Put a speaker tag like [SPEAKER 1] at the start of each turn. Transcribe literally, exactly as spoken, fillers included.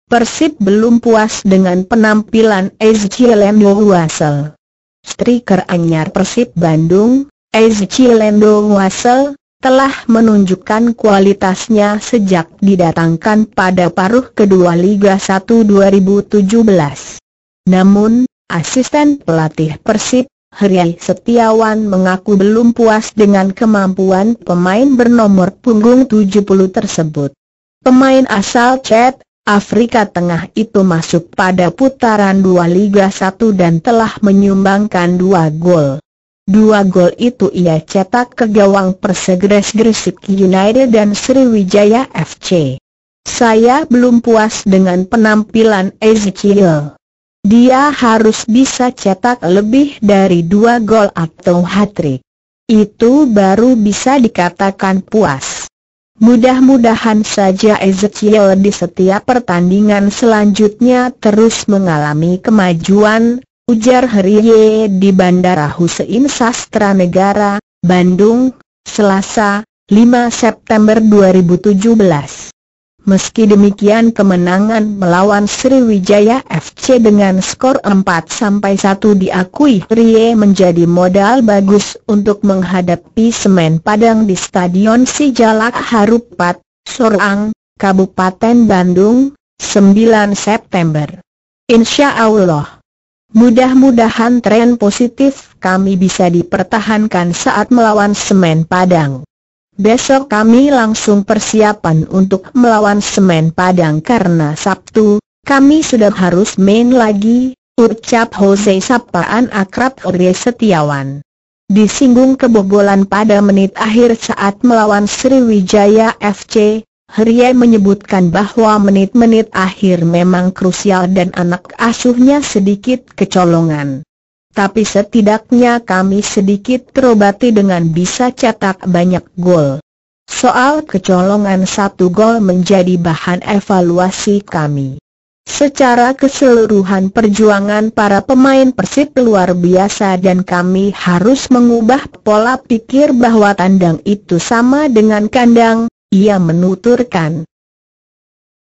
[SPEAKER 1] Persib belum puas dengan penampilan Ezekielendo Wasel. Striker anyar Persib Bandung, Ezekielendo Wasel, telah menunjukkan kualitasnya sejak didatangkan pada paruh kedua Liga satu dua ribu tujuh belas. Namun, asisten pelatih Persib, Heri Setiawan, mengaku belum puas dengan kemampuan pemain bernomor punggung tujuh puluh tersebut. Pemain asal Chad, Afrika Tengah itu masuk pada putaran dua Liga satu dan telah menyumbangkan dua gol. Dua gol itu ia cetak ke gawang Persegres Gresik United dan Sriwijaya F C. Saya belum puas dengan penampilan Ezekiel. Dia harus bisa cetak lebih dari dua gol atau hat-trick. Itu baru bisa dikatakan puas. Mudah-mudahan saja Ezekiel di setiap pertandingan selanjutnya terus mengalami kemajuan, ujar Heri di Bandara Hussein Sastra Negara, Bandung, Selasa, lima September dua ribu tujuh belas. Meski demikian, kemenangan melawan Sriwijaya F C dengan skor empat satu diakui Heri menjadi modal bagus untuk menghadapi Semen Padang di Stadion Sijalak Harupat, Sorong, Kabupaten Bandung, sembilan September. Insya Allah, mudah-mudahan tren positif kami bisa dipertahankan saat melawan Semen Padang. Besok kami langsung persiapan untuk melawan Semen Padang karena Sabtu kami sudah harus main lagi, ucap Jose sapaan akrab Heri Setiawan. Disinggung kebobolan pada menit akhir saat melawan Sriwijaya F C, Heri menyebutkan bahwa menit-menit akhir memang krusial dan anak asuhnya sedikit kecolongan. Tapi setidaknya kami sedikit terobati dengan bisa cetak banyak gol. Soal kecolongan satu gol menjadi bahan evaluasi kami. Secara keseluruhan perjuangan para pemain Persib luar biasa dan kami harus mengubah pola pikir bahwa tandang itu sama dengan kandang, ia menuturkan.